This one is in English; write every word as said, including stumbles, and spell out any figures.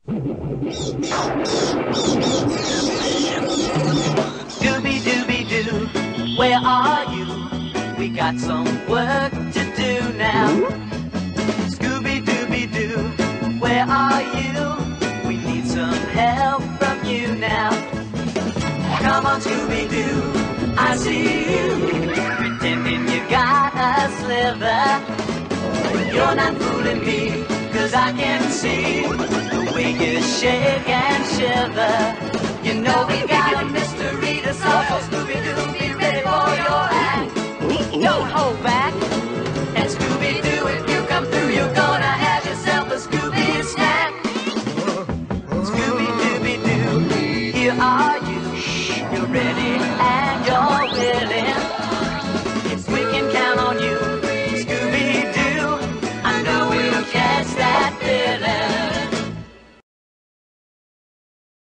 Scooby-Dooby-Doo, where are you? We got some work to do now. Scooby-Dooby-Doo, where are you? We need some help from you now. Come on, Scooby-Doo, I see you, pretending you got a sliver. You're not fooling me, 'cause I can see the way you shake and shiver. You know we got a mystery to solve, so Scooby-Doo, be ready for your act. Don't hold back.